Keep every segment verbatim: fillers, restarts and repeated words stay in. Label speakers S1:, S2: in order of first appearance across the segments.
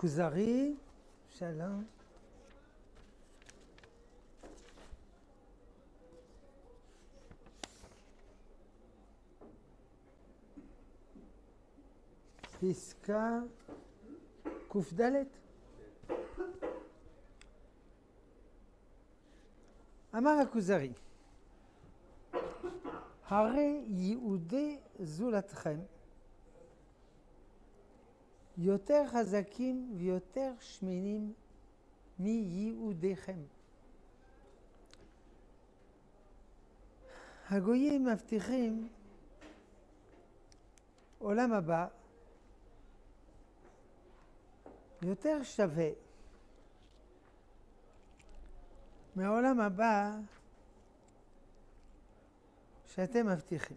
S1: כוזרי, שלום. פסקה ק"ד. אמר הכוזרי, הרי יהודי זולתכם יותר חזקים ויותר שמנים מיהודיכם. הגויים מבטיחים עולם הבא יותר שווה מהעולם הבא שאתם מבטיחים.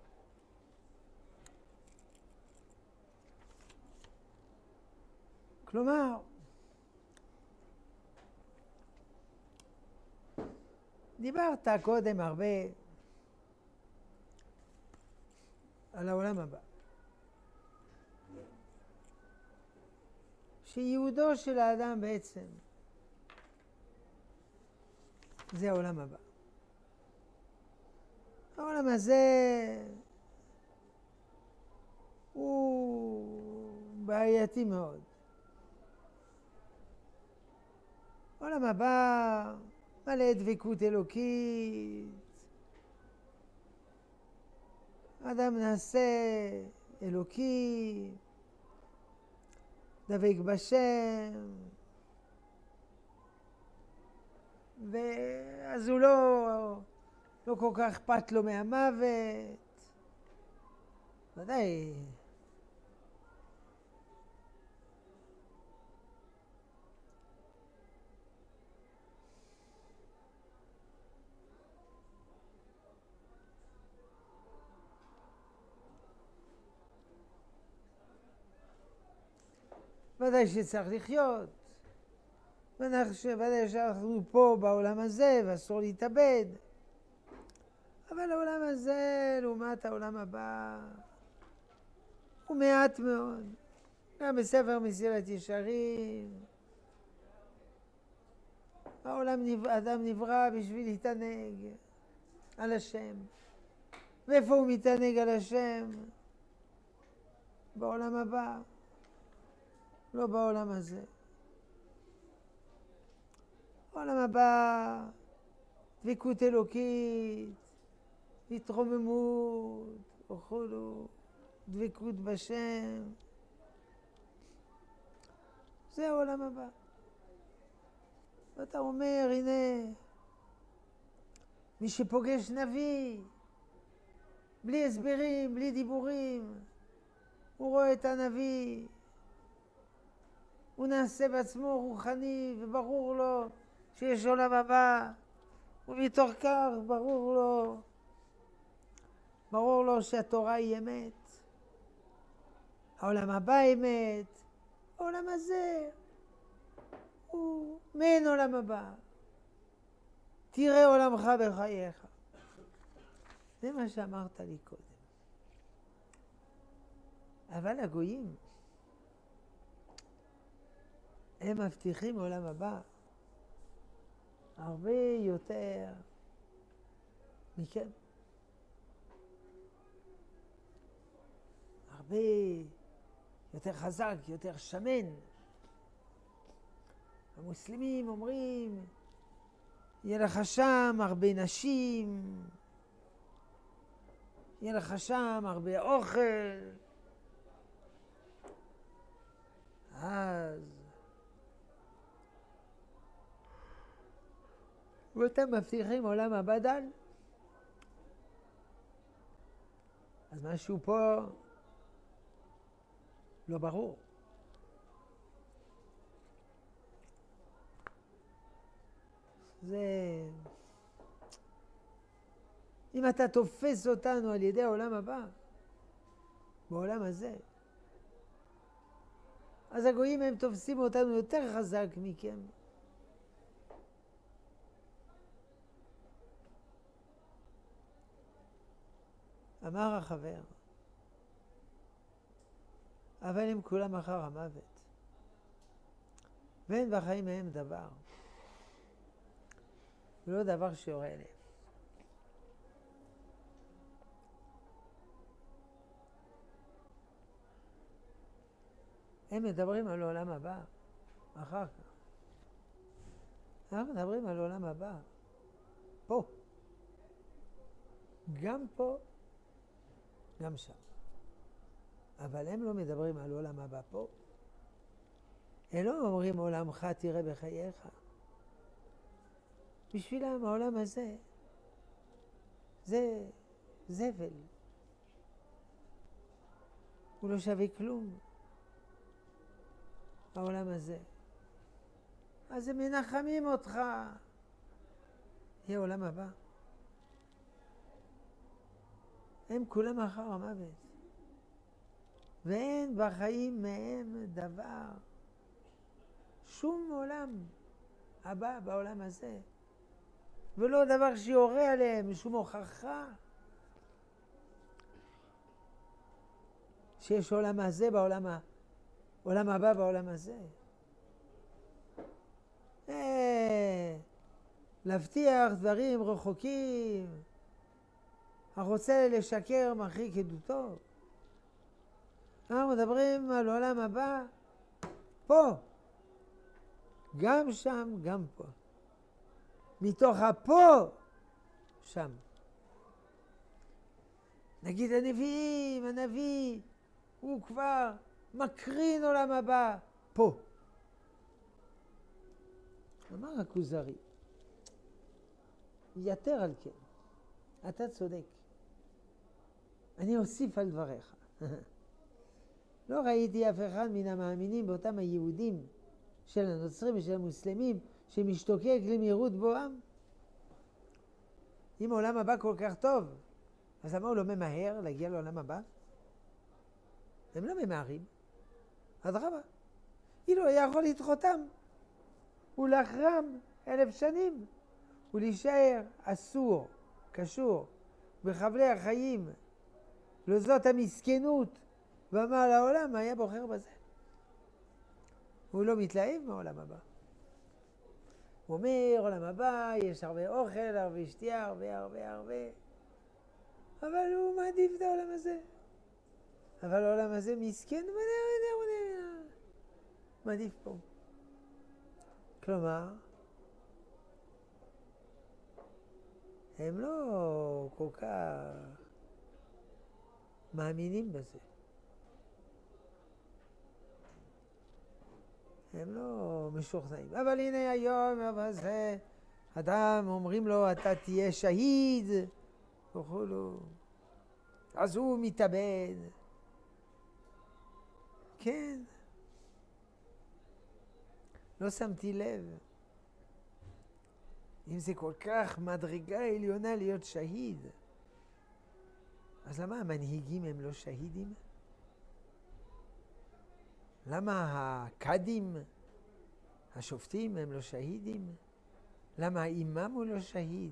S1: כלומר, דיברת קודם הרבה על העולם הבא, שייעודו של האדם בעצם זה העולם הבא. העולם הזה הוא בעייתי מאוד. העולם הבא מלא דבקות אלוקית, אדם נעשה אלוקי, דבק בשם, ואז הוא לא, לא כל כך אכפת לו מהמוות. ודאי. ודאי שצריך לחיות. ודאי שאנחנו פה בעולם הזה ואסור להתאבד. אבל העולם הזה, לעומת העולם הבא, הוא מעט מאוד. גם בספר מסילת ישרים, העולם, האדם נברא בשביל להתענג על השם. ואיפה הוא מתענג על השם? בעולם הבא, לא בעולם הזה. בעולם הבא, דבקות אלוקית, התרוממות, וכולו, דבקות בשם. זה העולם הבא. ואתה אומר, הנה, מי שפוגש נביא, בלי הסברים, בלי דיבורים, הוא רואה את הנביא, הוא נעשה בעצמו רוחני וברור לו שיש עולם הבא, ומתוך כך ברור לו, ברור לו שהתורה היא אמת, העולם הבא אמת, העולם הזה הוא מעין עולם הבא. תראה עולמך בחייך. זה מה שאמרת לי קודם. אבל הגויים, הם מבטיחים עולם הבא הרבה יותר מכם. הרבה יותר חזק, יותר שמן. המוסלמים אומרים, יהיה לך שם הרבה נשים, יהיה לך שם הרבה אוכל. אז ואתם מבטיחים עולם הבא דל. אז משהו פה לא ברור. זה, אם אתה תופס אותנו על ידי העולם הבא, בעולם הזה, אז הגויים הם תופסים אותנו יותר חזק מכם. אמר החבר, אבל הם כולם אחר המוות. ואין בחיים מהם דבר. ולא דבר שיורה אליהם. הם מדברים על עולם הבא, אחר כך. אנחנו מדברים על עולם הבא, פה. גם פה, גם שם. אבל הם לא מדברים על עולם הבא פה. הם לא אומרים עולמך תראה בחייך. בשבילם העולם הזה זה זבל. הוא לא שווה כלום. העולם הזה. אז הם מנחמים אותך. יהיה עולם הבא. הם כולם אחר המוות. ואין בחיים מהם דבר. שום עולם הבא בעולם הזה. ולא דבר שיורה עליהם, שום הוכחה. שיש עולם הזה בעולם ה... עולם הבא בעולם הזה. אה, להבטיח דברים רחוקים. הרוצה לשקר מרחיק עדותו. אנחנו מדברים על עולם הבא פה. גם שם, גם פה. מתוך הפה, שם. נגיד הנביאים, הנביא, הוא כבר מקרין עולם הבא, פה. אמר הכוזרי, יתר על כן, אתה צודק. אני אוסיף על דבריך. לא ראיתי אף אחד מן המאמינים באותם היהודים של הנוצרים ושל המוסלמים שמשתוקק למהירות בואם. אם העולם הבא כל כך טוב, אז למה הוא לא ממהר להגיע לעולם הבא? הם לא ממהרים. אדרבה. אילו היה יכול לדחותם ולהחרם אלף שנים ולהישאר אסור, קשור, בחבלי החיים, לא זאת המסכנות ומה לעולם היה בוחר בזה. הוא לא מתלהב מהעולם הבא. הוא אומר, עולם הבא, יש הרבה אוכל, הרבה שתייה, הרבה הרבה הרבה. אבל הוא מעדיף את העולם הזה. אבל העולם הזה מסכן, מעדיף פה. כלומר, הם לא כל כך מאמינים בזה. הם לא משוכנעים. אבל הנה היום, הזה, אדם אומרים לו, אתה תהיה שהיד, וכולו. אז הוא מתאבד. כן. לא שמתי לב. אם זה כל כך מדרגה עליונה להיות שהיד, אז למה המנהיגים הם לא שהידים? למה הקאדים, השופטים הם לא שהידים? למה האימאם הוא לא שהיד?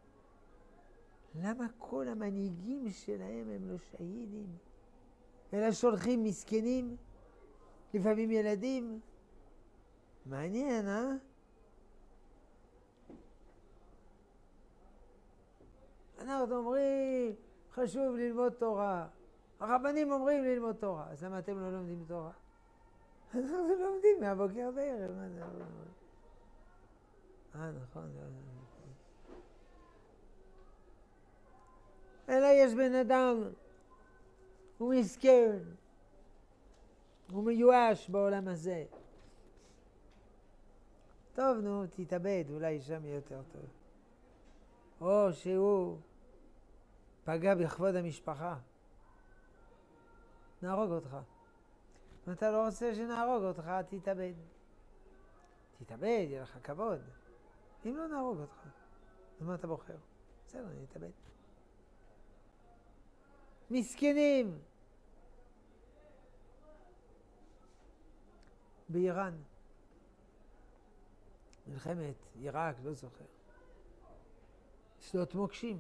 S1: למה כל המנהיגים שלהם הם לא שהידים? אלא שולחים מסכנים, לפעמים ילדים. מעניין, אה? אנחנו אומרים, חשוב ללמוד תורה. הרבנים אומרים ללמוד תורה. אז למה אתם לא לומדים תורה? אנחנו לומדים מהבוקר בערב. מה זה? אה, נכון. אלא יש בן אדם, הוא מסכן, הוא מיואש בעולם הזה. טוב, נו, תתאבד, אולי שם יהיה יותר טוב. או שהוא פגע בכבוד המשפחה. נהרוג אותך. אם אתה לא רוצה שנהרוג אותך, תתאבד. תתאבד, יהיה לך כבוד. אם לא נהרוג אותך, אז מה אתה בוחר? בסדר, אני אתאבד. מסכנים. באיראן. מלחמת עיראק, לא זוכר. שדות מוקשים.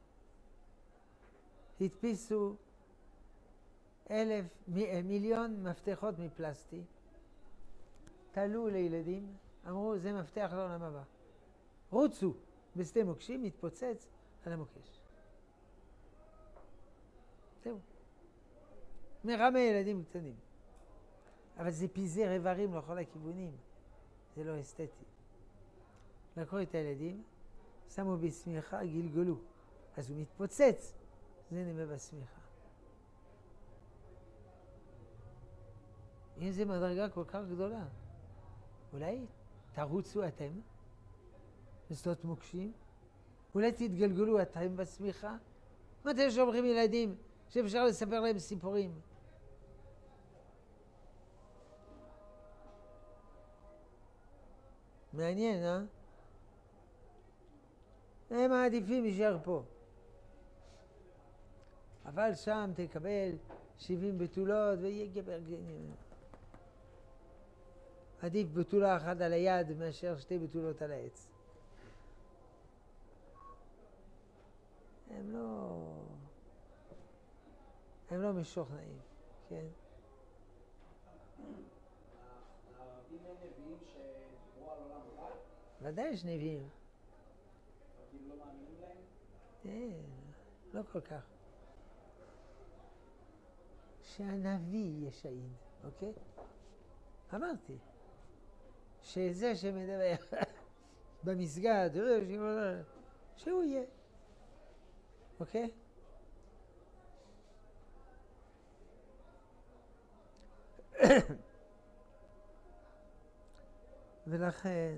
S1: הדפיסו אלף, מיליון מפתחות מפלסטי. תלו לילדים, אמרו זה מפתח לעולם הבא. רוצו בשדה מוקשים, מתפוצץ על המוקש. זהו. מרמה ילדים קטנים. אבל זה פיזר איברים לכל הכיוונים. זה לא אסתטי. לקחו את הילדים, שמו בשמיכה, גלגלו. אז הוא מתפוצץ. זה נמה בשמיכה. אם זה מדרגה כל כך גדולה, אולי תרוצו אתם בשדות מוקשים, אולי תתגלגלו אתם בשמיכה. מתי שאומרים ילדים שאפשר לספר להם סיפורים? מעניין, אה? הם מעדיפים להישאר פה. אבל שם תקבל שבעים בתולות ויגבר גנים. עדיף בתולה אחת על היד מאשר שתי בתולות על העץ. הם לא... הם לא משוכנעים, כן?
S2: הערבים הם נביאים שדיברו על עולם הבא?
S1: ודאי יש נביאים.
S2: כאילו לא מאמינים להם?
S1: אין, לא כל כך. שהנביא יהיה שהיד, אוקיי? אמרתי. שזה שמדבר במסגד, שהוא יהיה, אוקיי? ולכן,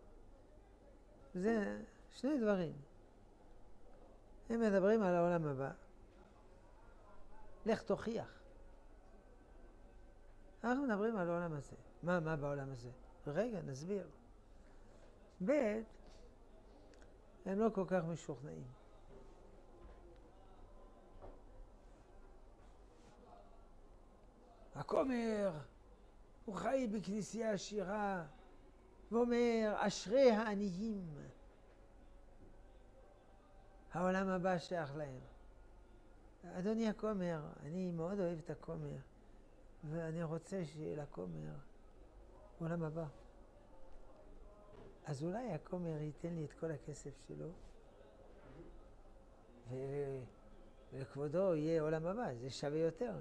S1: זה שני דברים. הם מדברים על העולם הבא. לך תוכיח. אנחנו מדברים על העולם הזה. מה, מה בעולם הזה? רגע, נסביר. ב' הם לא כל כך משוכנעים. הכומר, הוא חי בכנסייה עשירה, ואומר, אשרי העניים. העולם הבא שייך להם. אדוני הכומר, אני מאוד אוהב את הכומר, ואני רוצה שיהיה לכומר עולם הבא. אז אולי הכומר ייתן לי את כל הכסף שלו, ולכבודו יהיה עולם הבא, זה שווה יותר.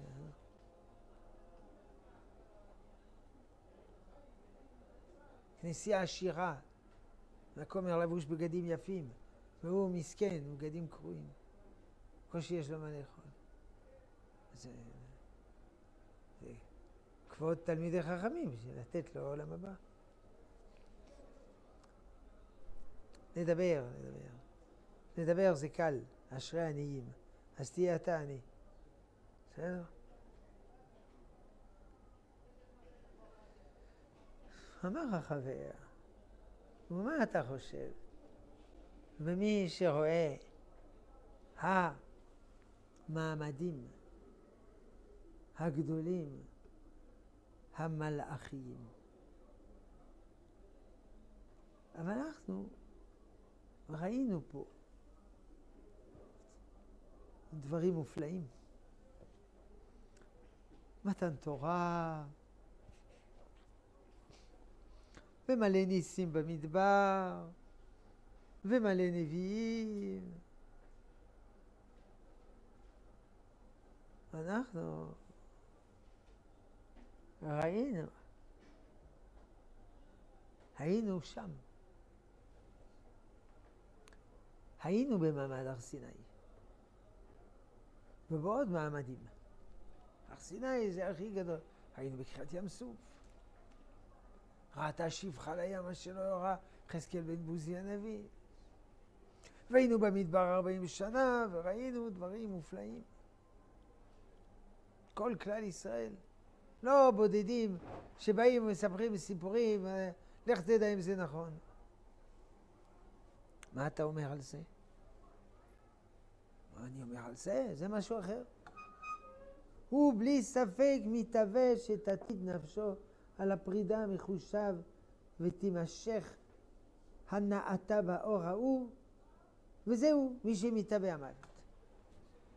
S1: כנסייה עשירה, הכומר לבוש בגדים יפים, והוא מסכן, בגדים קרועים. קושי יש לו מה לאכול. זה, זה כבוד תלמידי חכמים, לתת לו עולם הבא. נדבר, נדבר. נדבר זה קל, אשרי עניים. אז תהיה אתה עני. בסדר? אמר החבר, ומה אתה חושב? ומי שרואה המעמדים הגדולים, המלאכיים. אבל אנחנו ראינו פה דברים מופלאים. מתן תורה, ומלא ניסים במדבר, ומלא נביאים. אנחנו ראינו, היינו שם. היינו במעמד הר סיני. ובעוד מעמדים. הר סיני זה הכי גדול. היינו בקריעת ים סוף. ראתה שפחה לים אשר לא יורה חזקאל בן בוזי הנביא. והיינו במדבר ארבעים שנה וראינו דברים מופלאים. כל כלל ישראל. לא בודדים שבאים ומספרים סיפורים, לך תדע אם זה נכון. מה אתה אומר על זה? מה אני אומר על זה? זה משהו אחר. הוא בלי ספק מתאבש את עתיד נפשו על הפרידה המחושב ותימשך הנעתה באור ההוא, וזהו מי שמתאבע המוות.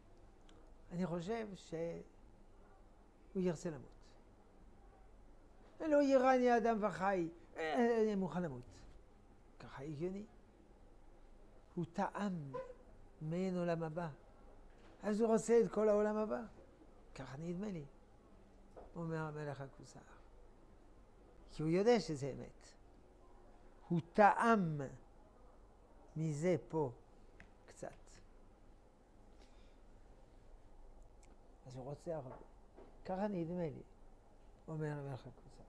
S1: אני חושב שהוא ירצה למות. לא יירני אדם וחי, אני מוכן למות. ככה הגיוני. הוא טעם מעין עולם הבא. אז הוא רוצה את כל העולם הבא. ככה נדמה לי, אומר המלך הכוסר. כי הוא יודע שזה אמת. הוא טעם מזה פה קצת. אז הוא רוצה הרבה. ככה נדמה לי, אומר המלך הכוסר.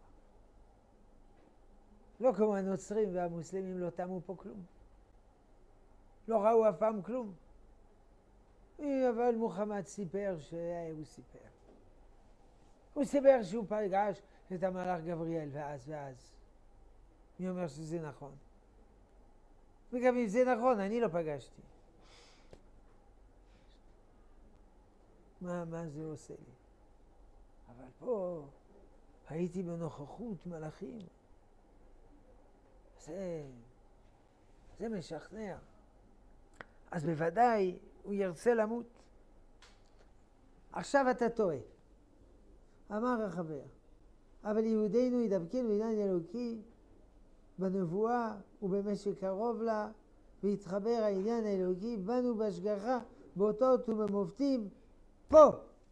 S1: לא כמו הנוצרים והמוסלמים לא טעמו פה כלום. לא ראו אף פעם כלום. אבל מוחמד סיפר שהוא סיפר. הוא סיפר שהוא פגש את המלאך גבריאל ואז ואז. מי אומר שזה נכון? וגם אם זה נכון, אני לא פגשתי. מה, מה זה עושה לי? אבל פה הייתי בנוכחות מלאכים. זה, זה משכנע. אז בוודאי הוא ירצה למות. עכשיו אתה טועה. אמר החבר, אבל יהודינו ידבקנו בעניין אלוקי בנבואה ובמשך קרוב לה, והתחבר העניין האלוקי בנו בהשגחה באותות ובמופתים פה.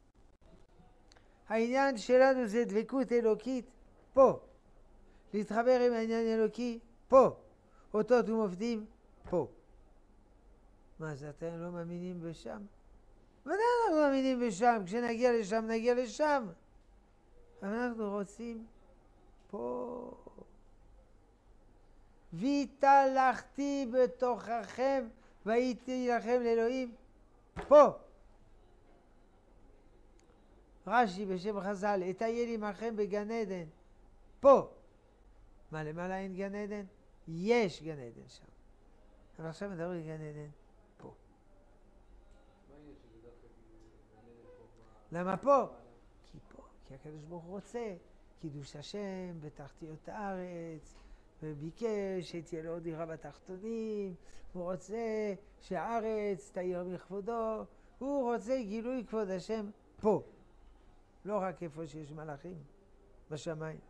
S1: העניין שלנו זה דבקות אלוקית פה. להתחבר עם העניין האלוקי פה. אותות ומופתים פה. מה זה, אתם לא מאמינים בשם? ודאי אנחנו מאמינים בשם, כשנגיע לשם נגיע לשם. אבל אנחנו רוצים פה. והתהלכתי בתוככם והייתי לכם לאלוהים פה. רש"י בשם חז"ל, אטייל עמכם בגן עדן פה. מה, למעלה אין גן עדן? יש גן עדן שם. אבל עכשיו מדברים גן עדן פה. למה פה? כי פה, כי הקדוש ברוך הוא רוצה קידוש השם בתחתיות הארץ, וביקש שתהיה לו דירה בתחתונים, הוא רוצה שהארץ תאיר מכבודו, הוא רוצה גילוי כבוד השם פה, לא רק איפה שיש מלאכים, בשמיים.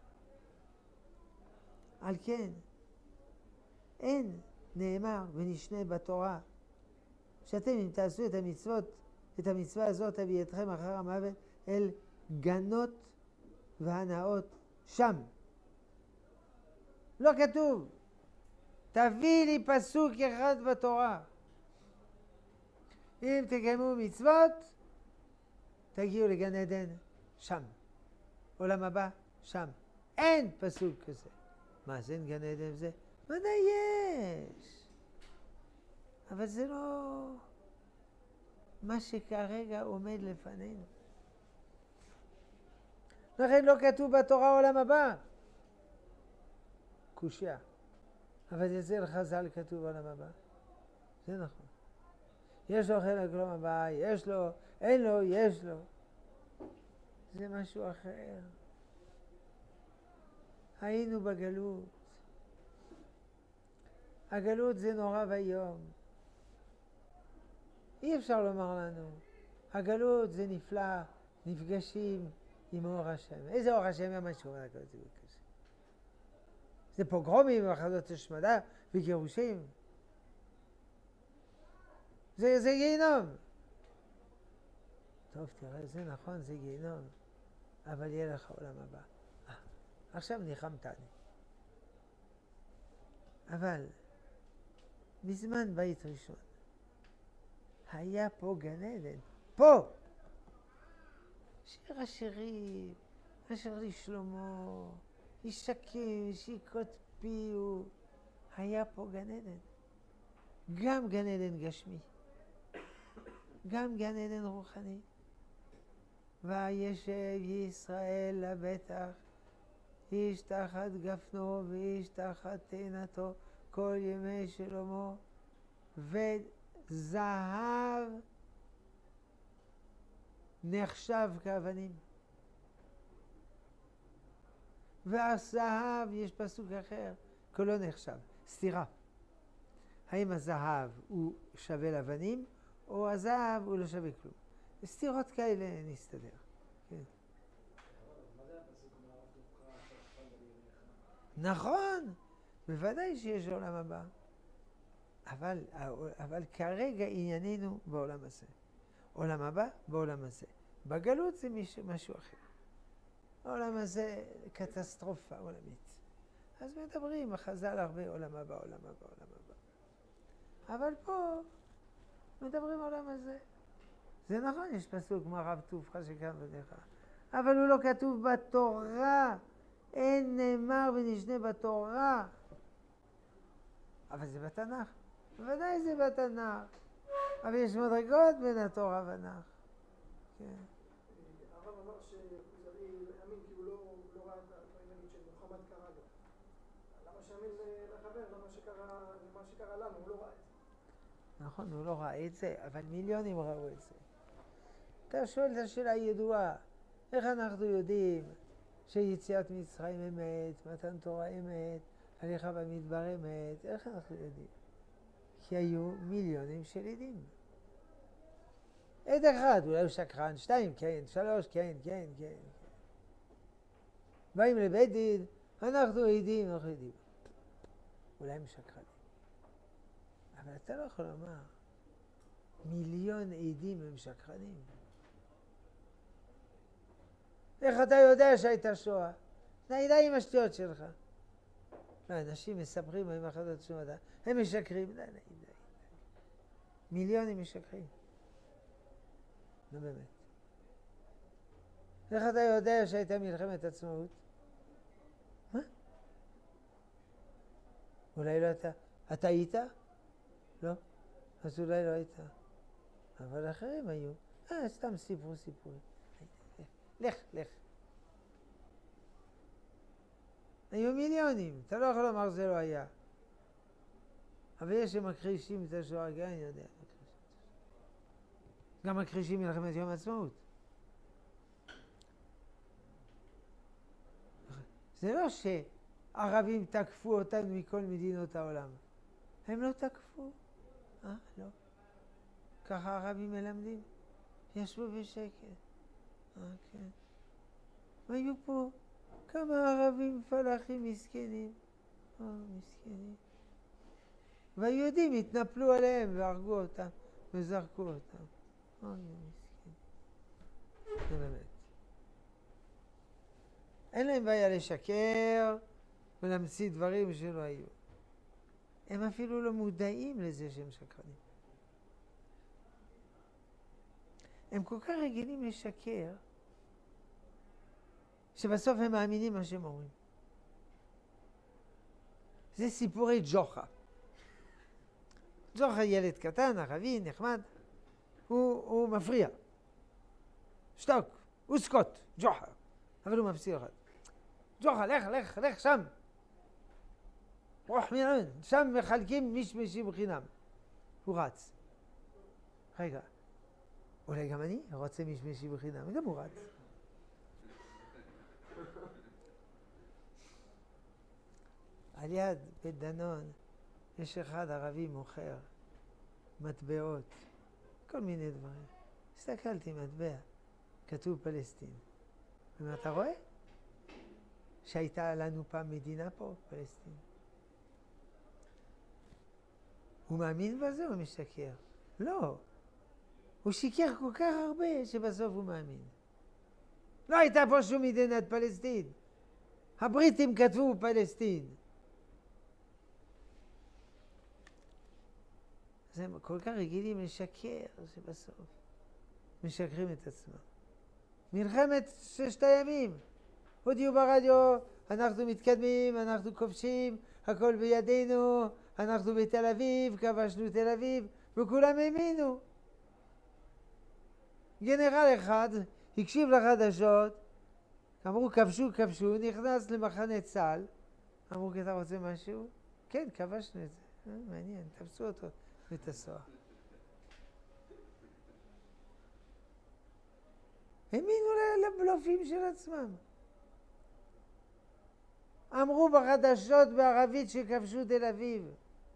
S1: על כן, אין נאמר ונשנה בתורה, שאתם אם תעשו את המצוות, את המצווה הזאת תביא אתכם אחר המוות אל גנות והנאות שם. לא כתוב. תביא לי פסוק אחד בתורה. אם תקיימו מצוות, תגיעו לגן עדן שם. עולם הבא שם. אין פסוק כזה. מה זה אין גן עדן זה? ודאי יש. אבל זה לא מה שכרגע עומד לפנינו. לכן לא כתוב בתורה עולם הבא. קושיה. אבל אצל חז"ל כתוב עולם הבא. זה נכון. יש לו חלק עולם הבא, יש לו, אין לו, יש לו. זה משהו אחר. היינו בגלות. הגלות זה נורא ויום. אי אפשר לומר לנו. הגלות זה נפלא, נפגשים עם אור השם. איזה אור השם היה משהו? זה פוגרומים ומחנות השמדה וגירושים. זה, זה גיהנום. טוב, תראה, זה נכון, זה גיהנום. אבל יהיה לך עולם הבא. אה, עכשיו ניחמתני. אבל בזמן בית ראשון היה פה גן עדן. פה! שיר השירים, אשר לשלמה, ישקים, שיקות פיו. היה פה גן עדן. גם גן עדן גשמי. גם גן עדן רוחני. וישב ישראל לבטח, איש תחת גפנו ואיש תחת תאנתו כל ימי שלמה, וזהב נחשב כאבנים. והזהב, יש פסוק אחר, כלא נחשב, סתירה. האם הזהב הוא שווה לאבנים, או הזהב הוא לא שווה כלום. סתירות כאלה נסתדר. כן.
S2: מה זה הפסוק אומר הרב דווקא
S1: נכון, בוודאי שיש עולם הבא. אבל, אבל כרגע ענייננו בעולם הזה. עולם הבא בעולם הזה. בגלות זה מישהו, משהו אחר. העולם הזה קטסטרופה עולמית. אז מדברים, החז"ל הרבה עולם הבא, עולם הבא, עולם הבא. אבל פה מדברים עולם הזה. זה נכון, יש פסוק מה רב טובך שקם בניך. אבל הוא לא כתוב בתורה. אין נאמר ונשנה בתורה. אבל זה בתנ"ך. בוודאי זה בתנ"ך. אבל יש מדרגות בין התורה והתנ"ך. כן.
S3: הרב אמר שכוזרי לא יאמין כי הוא לא ראה את הדברים שמוחמד קרא לו. למה שיאמין לחבר? למה שקרה לנו? הוא לא ראה את זה.
S1: נכון, הוא לא ראה את זה, אבל מיליונים ראו את זה. אתה שואל את השאלה הידועה, איך אנחנו יודעים שיציאת מצרים אמת, מתן תורה אמת, הליכה במדבר אמת, איך אנחנו יודעים? כי היו מיליונים של עדים. עד אחד, אולי הוא שקרן, שתיים, כן, שלוש, כן, כן, כן. באים לבית דין, אנחנו עדים, אנחנו עדים. אולי הם שקרנים. אבל אתה לא יכול לומר, מיליון עדים הם שקרנים. איך אתה יודע שהייתה שואה? די די עם השטויות שלך. לא, אנשים מספרים עם אחדות שואה, הם משקרים, די די די. מיליונים משקרים. לא באמת. איך אתה יודע שהייתה מלחמת עצמאות? מה? אולי לא אתה. אתה היית? לא? אז אולי לא היית. אבל אחרים היו. אה, סתם סיפרו סיפורים. לך, לך. היו מיליונים. אתה לא יכול לומר זה לא היה. אבל יש שמכחישים את השואה, גם אני יודע. גם מכחישים מלחמת יום העצמאות. זה לא שערבים תקפו אותנו מכל מדינות העולם. הם לא תקפו. אה, לא. ככה הערבים מלמדים. ישבו בשקט. אה, כן. והיו פה כמה ערבים פלאחים מסכנים. אה, מסכנים. והיהודים התנפלו עליהם והרגו אותם וזרקו אותם. אה, מסכנים. זה באמת. אין להם בעיה לשקר ולהמציא דברים שלא היו. הם אפילו לא מודעים לזה שהם שקרנים. הם כל כך רגילים לשקר, שבסוף הם מאמינים מה שהם אומרים. זה סיפורי ג'וחה. ג'וחה ילד קטן, ערבי, נחמד, הוא, הוא מפריע. שתוק, הוא סקוט, ג'וחה. אבל הוא מפסיד אחד. ג'וחה, לך, לך, לך שם. רוח מירן, שם מחלקים משמשים בחינם. הוא רץ. רגע, אולי גם אני רוצה משמשים בחינם, גם הוא רץ. על יד בית דנון יש אחד ערבי מוכר מטבעות, כל מיני דברים. הסתכלתי מטבע, כתוב פלסטין. ומה אתה רואה? שהייתה לנו פעם מדינה פה, פלסטין. הוא מאמין בזה או משקר? לא. הוא שיקר כל כך הרבה שבסוף הוא מאמין. לא הייתה פה שום מדינת פלסטין. הבריטים כתבו פלסטין. אז הם כל כך רגילים לשקר שבסוף משקרים את עצמם. מלחמת ששת הימים. הודיעו ברדיו, אנחנו מתקדמים, אנחנו כובשים, הכל בידינו, אנחנו בתל אביב, כבשנו תל אביב, וכולם האמינו. גנרל אחד הקשיב לחדשות, אמרו כבשו, כבשו, נכנס למחנה צה"ל, אמרו כי אתה רוצה משהו? כן, כבשנו את זה. אה, מעניין, תפסו אותו בית הסוהר. האמינו לבלופים של עצמם. אמרו בחדשות בערבית שכבשו תל אביב.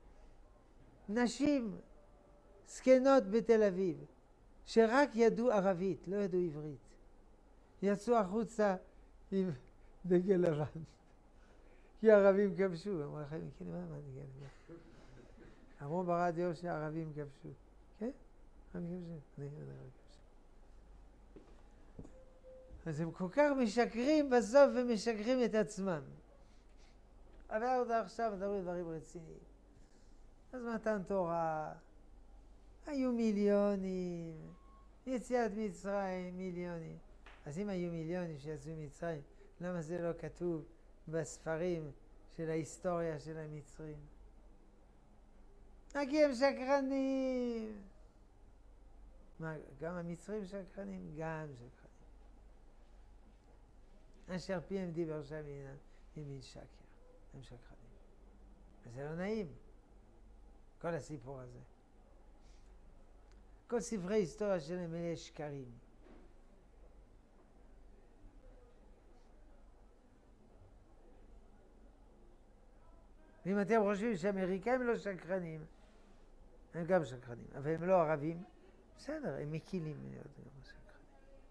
S1: נשים זקנות בתל אביב, שרק ידעו ערבית, לא ידעו עברית. יצאו החוצה עם דגל לבן. כי הערבים כבשו. אמרו לכם, כן, מה, מה, כן, אמרו ברדיו שהערבים כבשו. כן? הערבים כבשו. אני יודע, הערבים כבשו. אז הם כל כך משקרים בסוף ומשקרים את עצמם. אבל אנחנו עכשיו מדברים דברים רציניים. אז מתן תורה, היו מיליונים, יציאת מצרים מיליונים. אז אם היו מיליונים שיצאו מצרים, למה זה לא כתוב בספרים של ההיסטוריה של המצרים? כי הם שקרנים. מה, גם המצרים שקרנים? גם שקרנים. אשר פיהם דיבר שם ימין שקר. הם שקרנים. וזה לא נעים. כל הסיפור הזה. כל ספרי היסטוריה שלהם מלא שקרים. ואם אתם חושבים שאמריקאים לא שקרנים, הם גם שקרנים, אבל הם לא ערבים, בסדר, הם מקילים להיות גם שקרנים.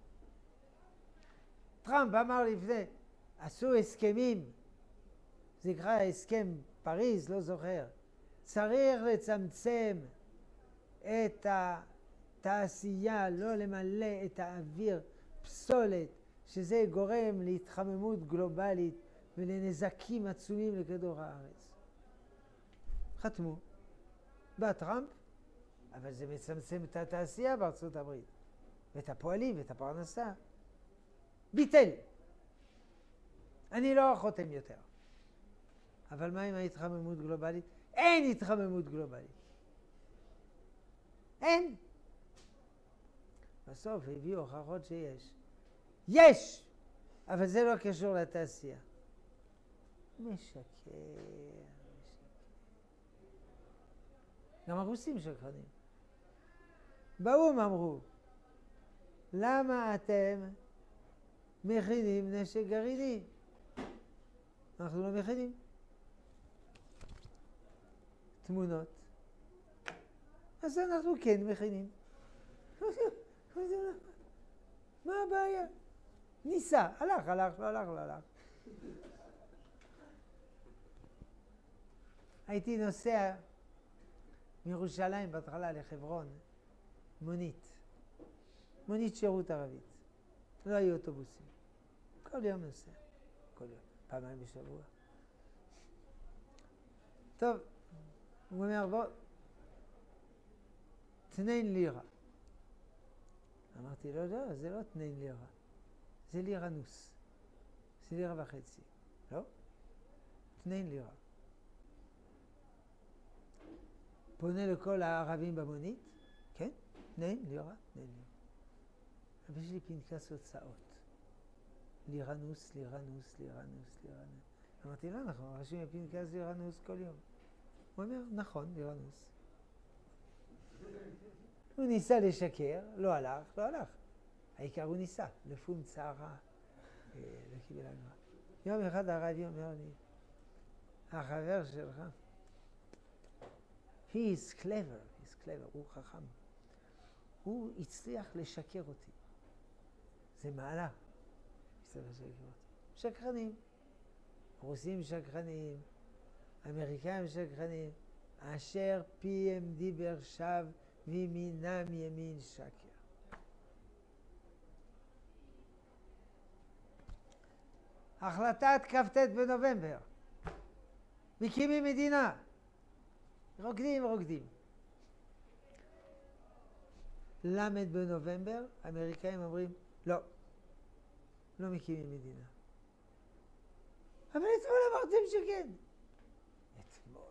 S1: טראמפ אמר לפני, עשו הסכמים, זה נקרא הסכם פריז, לא זוכר, צריך לצמצם את התעשייה, לא למלא את האוויר פסולת, שזה גורם להתחממות גלובלית ולנזקים עצומים לכדור הארץ. חתמו. בא טראמפ, אבל זה מצמצם את התעשייה בארצות הברית, ואת הפועלים ואת הפרנסה. ביטל. אני לא חותם יותר. אבל מה עם ההתחממות גלובלית? אין התחממות גלובלית. אין. בסוף הביאו הוכחות שיש. יש! אבל זה לא קשור לתעשייה. משקר, משקר. גם הרוסים שקרנים. באום אמרו, למה אתם מכינים נשק גרעיני? אנחנו לא מכינים. תמונות. אז אנחנו כן מכינים. מה הבעיה? ניסה, הלך, הלך, לא הלך, לא הלך. הייתי נוסע מירושלים בהתחלה לחברון, מונית. מונית שירות ערבית. לא היו אוטובוסים. כל יום נוסע. כל יום. פעמיים בשבוע. טוב, הוא אומר, בוא, תנין לירה. אמרתי לו, לא, זה לא תנין לירה. זה לירה נוס. זה לירה וחצי. לא? תנין לירה. פונה לכל הערבים במונית, כן? תנין לירה, תנין לירה. אבל יש לי פנקס הוצאות. לירה נוס, לירה נוס, לירה נוס, לירה נוס. אמרתי, לא נכון, רשום בפנקס לירה נוס כל יום. הוא אומר, נכון, לירה נוס. הוא ניסה לשקר, לא הלך, לא הלך. העיקר הוא ניסה, לפום צערה, לא קיבל אגרה. יום אחד הרבי אומר לי, החבר שלך, he is clever, he is clever, הוא חכם. הוא הצליח לשקר אותי. זה מעלה. הצליח לשקר אותי. שקרנים. רוסים שקרנים, אמריקאים שקרנים, אשר פיהם דיבר שב וימינם ימין שקר. החלטת כ"ט בנובמבר. מקימים מדינה. רוקדים רוקדים. למד בנובמבר, האמריקאים אומרים, לא, לא מקימים מדינה. אבל אתמול אמרתם שכן. אתמול.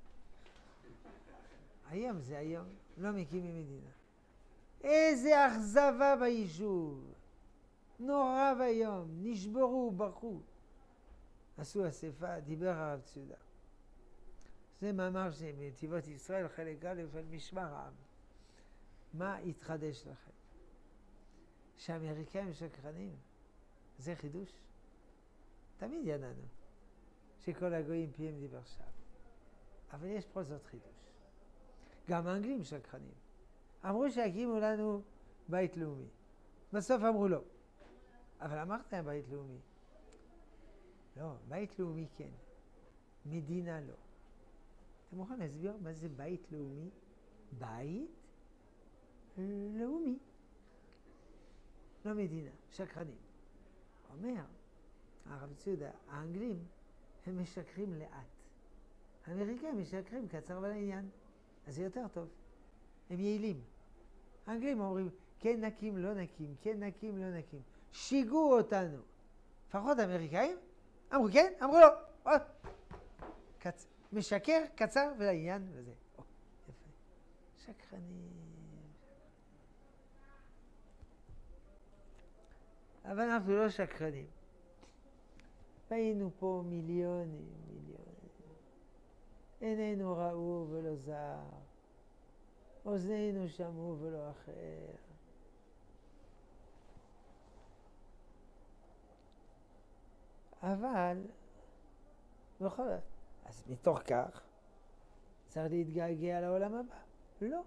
S1: היום זה היום, לא מקימים מדינה. איזה אכזבה ביישוב. נורא ויום, נשברו, ברחו. עשו אספה, דיבר הרב ציודה. זה מאמר שנתיבות ישראל, חלק א' על משמר העם. מה התחדש לכם? שהאמריקאים שקרנים, זה חידוש? תמיד ידענו שכל הגויים פיהם דיבר שם. אבל יש פה זאת חידוש. גם האנגלים שקרנים. אמרו שהקימו לנו בית לאומי. בסוף אמרו לא. אבל אמרת להם בית לאומי. לא, בית לאומי כן. מדינה לא. אתם מוכנים להסביר מה זה בית לאומי? בית לאומי. לא מדינה, שקרנים. אומר, הרב ציודה, האנגלים הם משקרים לאט. האמריקאים משקרים קצר ולעניין. אז זה יותר טוב. הם יעילים. האנגלים אומרים, כן נקים, לא נקים, כן נקים, לא נקים. שיגעו אותנו. לפחות האמריקאים אמרו כן, אמרו לא. קצ... משקר, קצר ולעניין וזה. או, יפה. שקרנים. אבל אנחנו לא שקרנים. היינו פה מיליונים, מיליונים. עינינו ראו ולא זר. אוזנינו שמעו ולא אחר. אבל, בכל זאת, אז מתוך כך, צריך להתגעגע לעולם הבא. לא.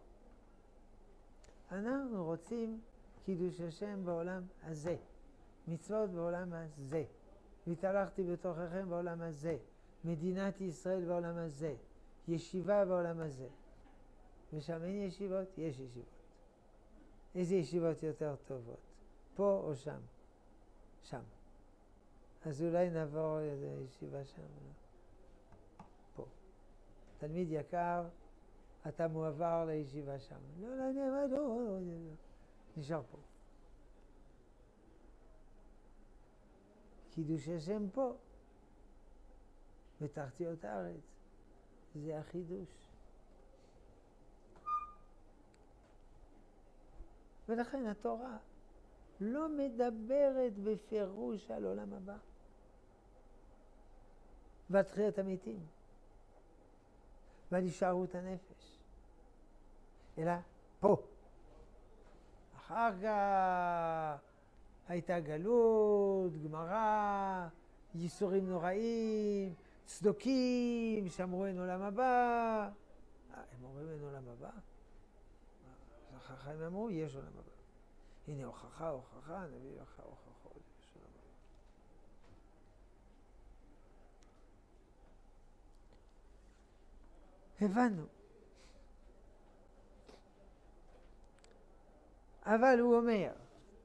S1: אנחנו רוצים קידוש השם בעולם הזה. מצוות בעולם הזה. והתהלכתי בתוככם בעולם הזה. מדינת ישראל בעולם הזה. ישיבה בעולם הזה. ושם אין ישיבות? יש ישיבות. איזה ישיבות יותר טובות? פה או שם? שם. אז אולי נעבור לישיבה שם. פה. תלמיד יקר, אתה מועבר לישיבה שם. לא, לא, לא, לא, לא, לא. נשאר פה. קידוש השם פה. בתחתיות הארץ. זה החידוש. ולכן התורה לא מדברת בפירוש על עולם הבא. ועל תחיית המתים. ועל הישארות הנפש. אלא פה. אחר כך הייתה גלות, גמרא, ייסורים נוראים, צדוקים, שאמרו אין עולם הבא. הם אומרים אין עולם הבא? החכמים אמרו, יש עולם הבא. הנה הוכחה, הוכחה, נביא לך הוכחות, יש עולם הבא. הבנו. אבל הוא אומר,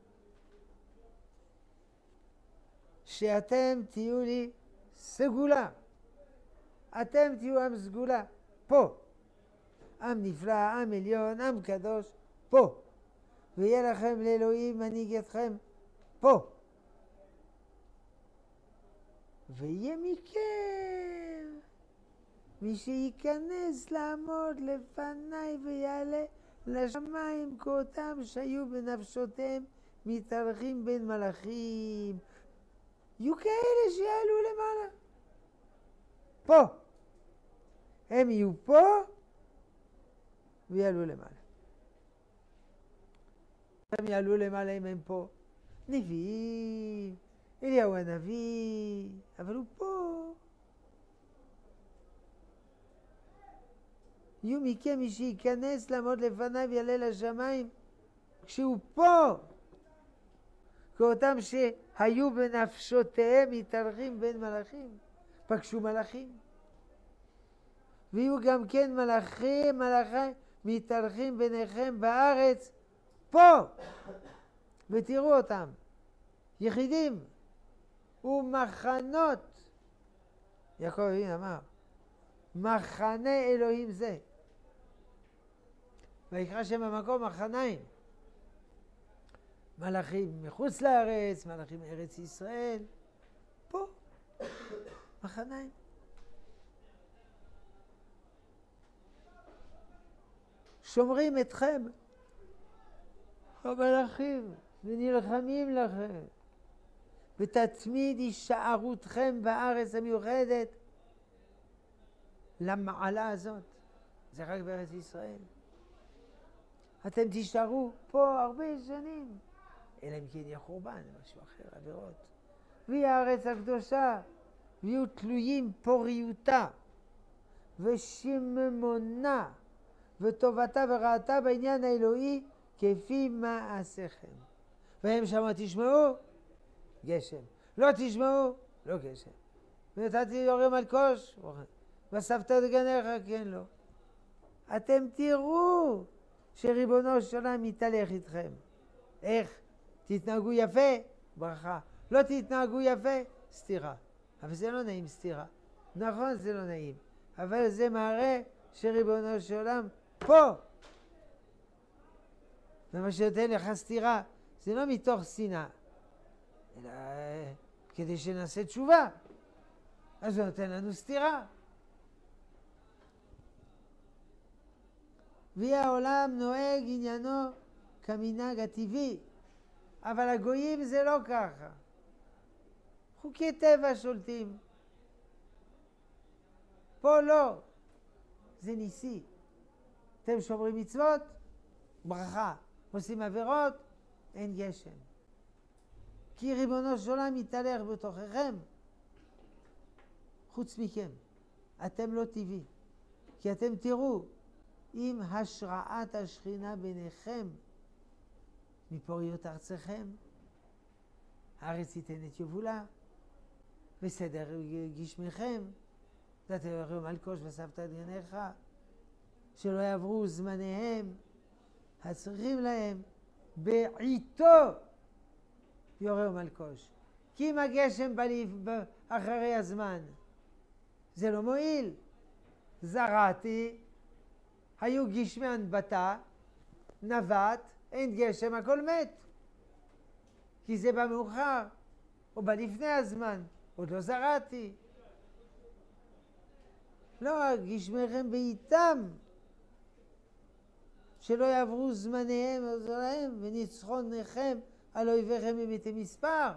S1: שאתם תהיו לי סגולה. אתם תהיו עם סגולה. פה. עם נפלא, עם עליון, עם קדוש. פה. ויהיה לכם לאלוהים מנהיג אתכם. פה. ויהיה מכם מי שייכנס לעמוד לפניי ויעלה לשמיים כאותם שהיו בנפשותיהם מתהלכים בין מלאכים. יהיו כאלה שיעלו למעלה. פה. הם יהיו פה ויעלו למעלה. הם יעלו למעלה אם הם פה. נביאים, אליהו הנביא, אבל הוא פה. יהיו מכם מי שייכנס לעמוד לפניי ויעלה לשמיים כשהוא פה. כאותם שהיו בנפשותיהם מתהלכים בין מלאכים. פגשו מלאכים. ויהיו גם כן מלאכים, מלאכים מתהלכים ביניכם בארץ פה. ותראו אותם. יחידים ומחנות. יעקב אבינו אמר, מחנה אלוהים זה. ויקרא שם המקום מחניים. מלאכים מחוץ לארץ, מלאכים מארץ ישראל. פה. מחניים. שומרים אתכם המלאכים ונלחמים לכם ותתמיד הישארותכם בארץ המיוחדת למעלה הזאת. זה רק בארץ ישראל. אתם תישארו פה הרבה שנים, אלא אם כן יהיה חורבן, משהו אחר, עבירות. והיא הארץ הקדושה, ויהיו תלויים פוריותה ושממונה וטובתה ורעתה בעניין האלוהי כפי מעשיכם. והם שמה תשמעו, גשם. לא תשמעו, לא גשם. ונתתי יורה מלקוש, ואספת את גניך, כן לא. אתם תראו שריבונו של עולם מתהלך איתכם. איך? תתנהגו יפה, ברכה. לא תתנהגו יפה, סתירה. אבל זה לא נעים סתירה. נכון, זה לא נעים. אבל זה מראה שריבונו של עולם פה. ומה שנותן לך סתירה, זה לא מתוך שנאה, אלא כדי שנעשה תשובה. אז זה נותן לנו סתירה. והעולם נוהג עניינו כמנהג הטבעי, אבל הגויים זה לא ככה. חוקי טבע שולטים. פה לא. זה ניסי. אתם שומרים מצוות, ברכה. עושים עבירות, אין גשם. כי ריבונו של עולם מתהלך בתוככם. חוץ מכם. אתם לא טבעי. כי אתם תראו, עם השראת השכינה ביניכם, מפוריות ארצכם, הארץ ייתן את יבולה, וסדר גשמיכם, ואתם יורים מלקוש וספת את גניך, שלא יעברו זמניהם, הצריכים להם, בעיתו יורה מלקוש. כי אם הגשם בליף אחרי הזמן, זה לא מועיל. זרעתי, היו גשמי הנבטה, נבט, אין גשם, הכל מת. כי זה בא מאוחר, או בא לפני הזמן, עוד לא זרעתי. לא, גשמיכם בעיתם, שלא יעברו זמניהם וזרעיהם, וניצחונכם על אויביכם ימתי מספר.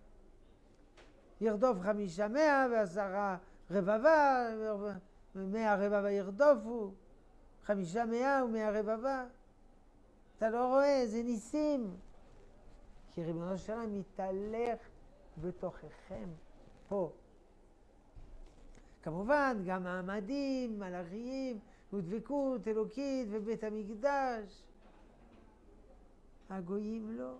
S1: ירדוף חמישה מאה ועשרה רבבה, מאה רבבה ירדופו, חמישה מאה ומאה רבבה. אתה לא רואה, זה ניסים. כי ריבונו של עולם מתהלך בתוככם, פה. כמובן, גם מעמדים, מלאכיים, ודבקות אלוקית ובית המקדש. הגויים לא.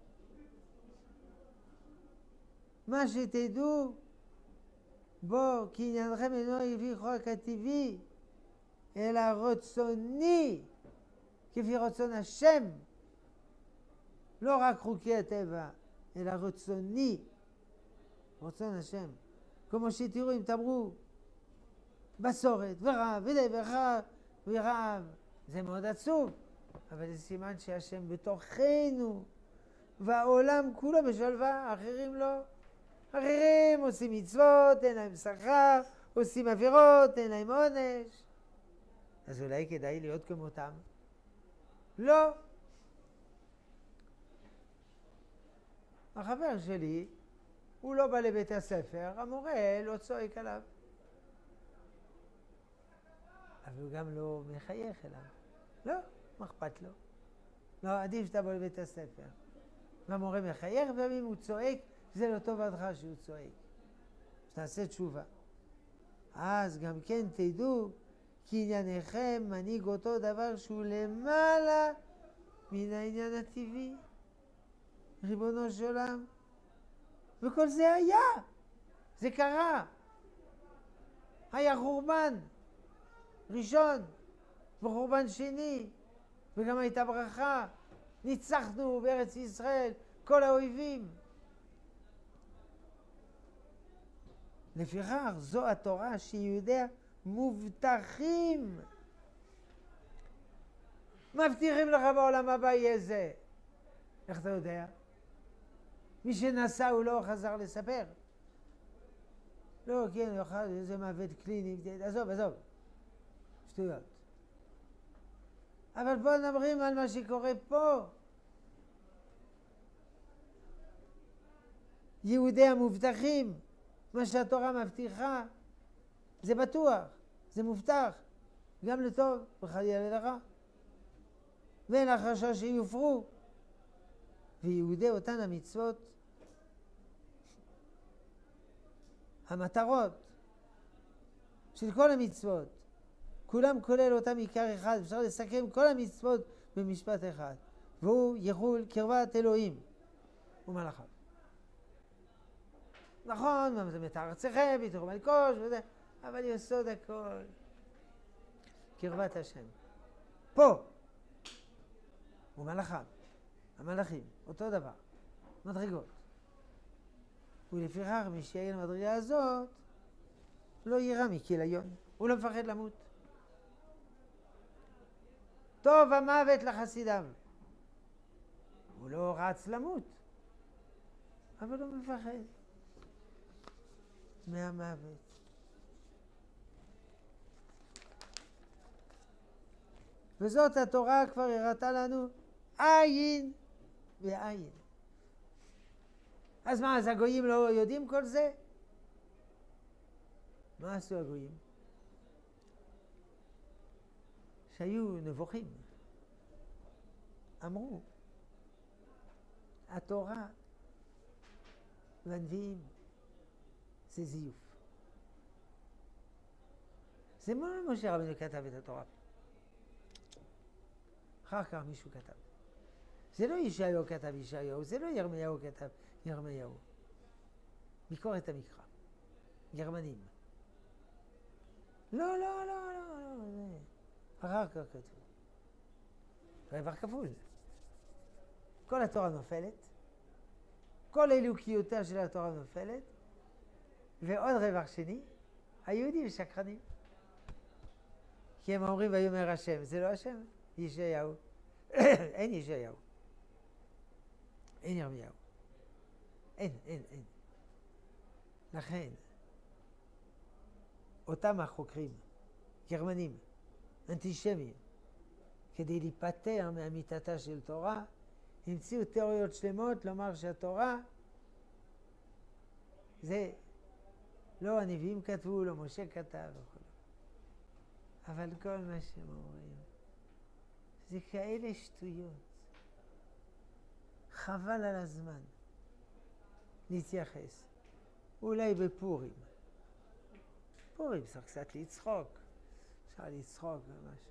S1: מה שתדעו, בו, כי עניינכם אינו לפי חוק הטבעי, אלא רצוני, כפי רצון השם. לא רק חוקי הטבע, אלא רצוני, רצון השם. כמו שתראו אם תאמרו, בשורת ורעב ולב ורעב ורעב. זה מאוד עצוב, אבל זה סימן שהשם בתוכנו, והעולם כולו בשלווה, אחרים לא. אחרים עושים מצוות, אין להם שכר, עושים עבירות, אין להם עונש. אז אולי כדאי להיות כמותם? לא. החבר שלי, הוא לא בא לבית הספר, המורה לא צועק עליו. אבל הוא גם לא מחייך אליו. לא, מה אכפת לו? לא, עדיף שתבוא לבית הספר. והמורה מחייך, ואם הוא צועק, זה לא טוב עדך שהוא צועק. שתעשה תשובה. אז גם כן תדעו, כי ענייניכם מנהיג אותו דבר שהוא למעלה מן העניין הטבעי. ריבונו של עולם. וכל זה היה. זה קרה. היה חורבן ראשון וחורבן שני, וגם הייתה ברכה. ניצחנו בארץ ישראל כל האויבים. לפיכך זו התורה שיהודיה מובטחים. מבטיחים לך בעולם הבא יהיה זה. איך אתה יודע? מי שנסע הוא לא חזר לספר. לא, כן, הוא יוכל, איזה מעבד קליני, עזוב, עזוב. שטויות. אבל בואו נדברים על מה שקורה פה. יהודי המובטחים, מה שהתורה מבטיחה, זה בטוח, זה מובטח, גם לטוב וחלילה לרע. ואין החשש שיופרו. ויהודי אותן המצוות, המטרות של כל המצוות, כולם כולל אותם עיקר אחד. אפשר לסכם כל המצוות במשפט אחד, והוא יחול קרבת אלוהים ומלאכיו. נכון, את ארצכם, ותראו מלכוש וזה, אבל יסוד הכל, קרבת השם. פה, ומלאכיו, המלאכים, אותו דבר, מדרגות. ולפיכך מי שיגיע למדרגה הזאת, לא יירא מכיליון, הוא לא מפחד למות. טוב המוות לחסידיו. הוא לא רץ למות, אבל הוא מפחד מהמוות. וזאת התורה כבר הראתה לנו עין ועין. אז מה, אז הגויים לא יודעים כל זה? מה עשו הגויים? שהיו נבוכים. אמרו, התורה והנביאים זה זיוף. זה מה משה רבנו כתב את התורה. אחר כך מישהו כתב. זה לא ישעיהו כתב ישעיהו, זה לא ירמיהו כתב ירמיהו. ביקורת המקרא. גרמנים. לא, לא, לא, לא, לא, זה... אחר כך כתוב. רווח כפול. כל התורה נופלת, כל אלוקיותה של התורה נופלת, ועוד רווח שני, היהודים שקרנים. כי הם אומרים ויאמר השם, זה לא השם, ישעיהו. אין ישעיהו. אין ירמיהו. אין, אין, אין. לכן, אותם החוקרים, גרמנים, אנטישמים, כדי להיפטר מאמיתתה של תורה, המציאו תיאוריות שלמות לומר שהתורה זה לא הנביאים כתבו, לא משה כתב וכו'. אבל כל מה שהם אומרים זה כאלה שטויות. חבל על הזמן להתייחס. אולי בפורים. פורים צריך קצת לצחוק. אפשר לצחוק ומשהו.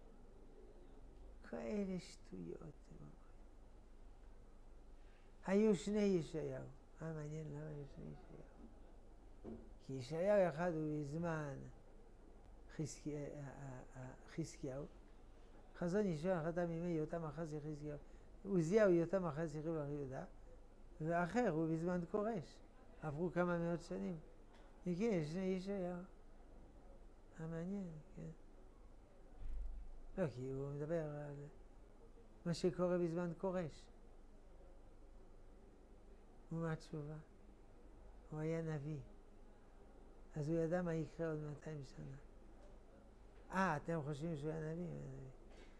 S1: כאלה שטויות. היו שני ישעיהו. מה מעניין למה היו שני ישעיהו? כי ישעיהו אחד הוא בזמן חזקיהו. חזון ישעיהו אחד מימי יותם אחז חזקיהו. עוזיהו יותם אחז יחיו יהודה. ואחר הוא בזמן כורש. עברו כמה מאות שנים. וכן, שני ישעיהו. מה מעניין, כן? לא, כי הוא מדבר על מה שקורה בזמן כורש. ומה התשובה? הוא היה נביא. אז הוא ידע מה יקרה עוד מאתיים שנה. אה, אתם חושבים שהוא היה נביא? הוא היה נביא.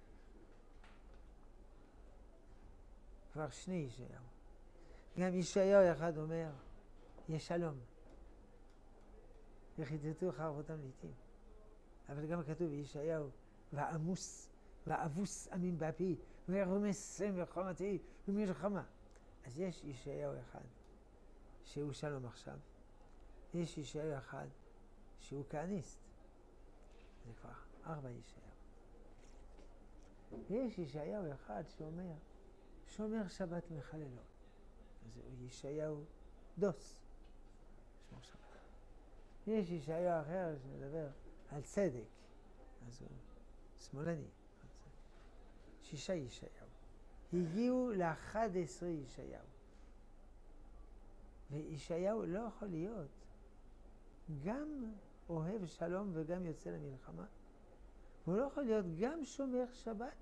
S1: כבר שני ישעיהו. גם ישעיהו אחד אומר, יש שלום. וכיתתו חרבותם לעתים. אבל גם כתוב בישעיהו, ועמוס, ועבוס עמים באפי, וירומס שם וחומתי, ומלחמה. אז יש ישעיהו אחד, שהוא שלום עכשיו. יש ישעיהו אחד, שהוא כהניסט. זה כבר ארבע ישעיהו. ויש ישעיהו אחד שאומר, שומר שבת מחללו. אז הוא ישעיהו דוס. שומר שבת. יש ישעיהו אחר שמדבר על צדק. אז הוא שמאלני. שישה ישעיהו. הגיעו לאחד עשרה ישעיהו. וישעיהו לא יכול להיות גם אוהב שלום וגם יוצא למלחמה. הוא לא יכול להיות גם שומר שבת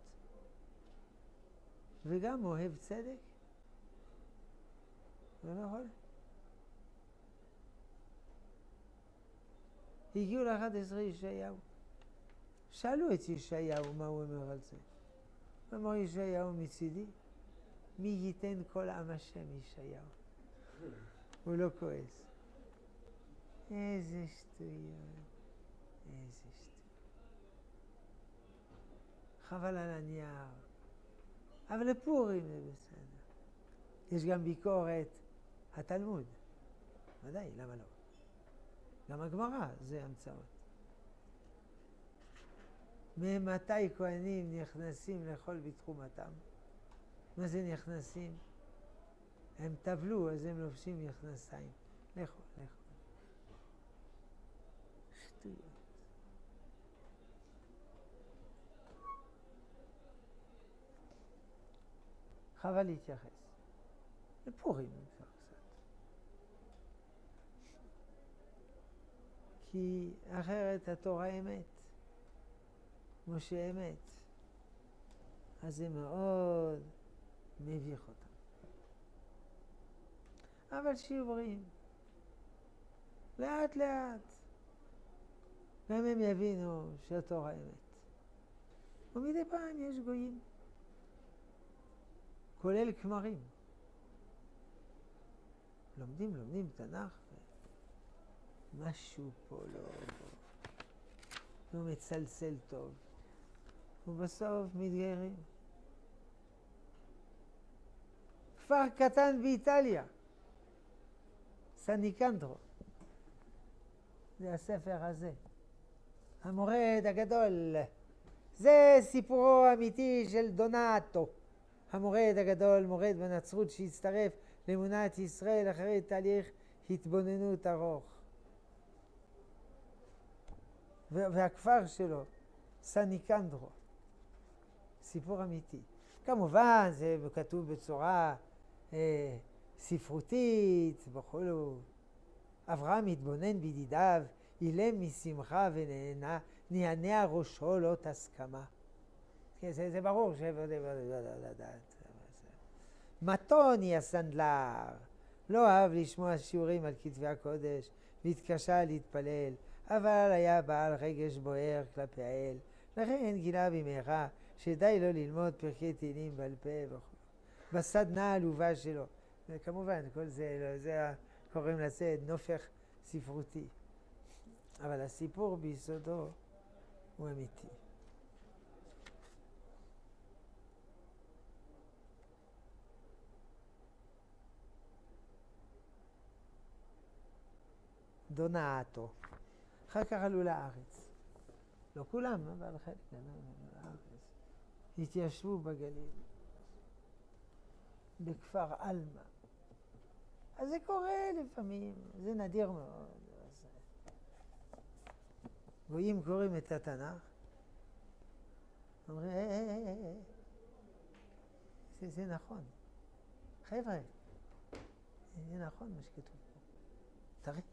S1: וגם אוהב צדק. הוא לא יכול. הגיעו לאחד עשרה ישעיהו. שאלו את ישעיהו מה הוא אומר על זה. אמר ישעיהו מצידי, מי ייתן כל עם השם ישעיהו. הוא לא כועס. איזה שטויות. איזה שטויות. חבל על הנייר. אבל לפורים זה בסדר. יש גם ביקורת התלמוד. ודאי, למה לא? גם הגמרא זה המצאות. ממתי כהנים נכנסים לאכול בתחומתם? מה זה נכנסים? הם טבלו, אז הם לובשים מכנסיים. לכו, לכו. שטויות. חבל להתייחס. לפורים אפשר קצת. כי אחרת התורה אמת. משה אמת. אז זה מאוד מביך אותם. אבל שיהיו בריאים. לאט לאט. גם הם יבינו שהתורה אמת. ומדי פעם יש גויים. כולל כמרים. לומדים, לומדים תנ"ך. משהו פה לא, לא מצלצל טוב. ובסוף מתגיירים. כפר קטן באיטליה. סניקנדרו. זה הספר הזה. המורד הגדול. זה סיפורו האמיתי של דונאטו. המורד הגדול, מורד בנצרות שהצטרף לאמונת ישראל אחרי תהליך התבוננות ארוך. והכפר שלו, סניקנדרו. סיפור אמיתי. כמובן זה כתוב בצורה אה, ספרותית וכו'. אברהם מתבונן בידידיו, אילם משמחה ונהנה, נענע ראשו לא תסכמה. זה, זה ברור ש... מתוני הסנדלר לא אהב לשמוע שיעורים על כתבי הקודש והתקשה להתפלל, אבל היה בעל רגש בוער כלפי האל, לכן גילה במהרה שדי לו ללמוד פרקי תהילים בעל פה וכו'. בסדנה העלובה שלו, וכמובן כל זה, זה קוראים לזה נופך ספרותי, אבל הסיפור ביסודו הוא אמיתי. דונאטו. אחר כך עלו לארץ. לא כולם, אבל חלק עלו לארץ. התיישבו בגליל. בכפר אלמה. אז זה קורה לפעמים, זה נדיר מאוד. גויים קוראים את התנ"ך. אומרים, היי, היי, היי, היי. זה, זה נכון. חבר'ה, זה נכון מה שכתוב פה. תראי.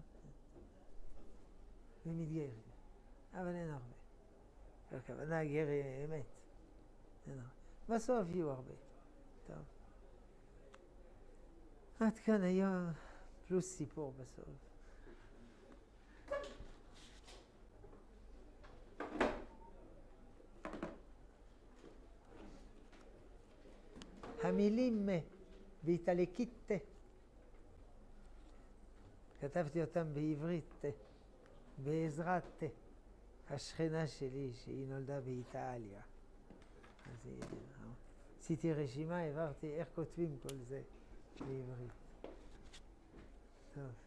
S1: ומתגיירים. אבל אין הרבה. הכוונה גרי אמת. אין הרבה. בסוף יהיו הרבה. טוב. עד כאן היום, פלוס סיפור בסוף. המילים באיטלקית, כתבתי אותם בעברית, בעזרת השכנה שלי שהיא נולדה באיטליה. אז עשיתי רשימה, העברתי איך כותבים כל זה בעברית. טוב.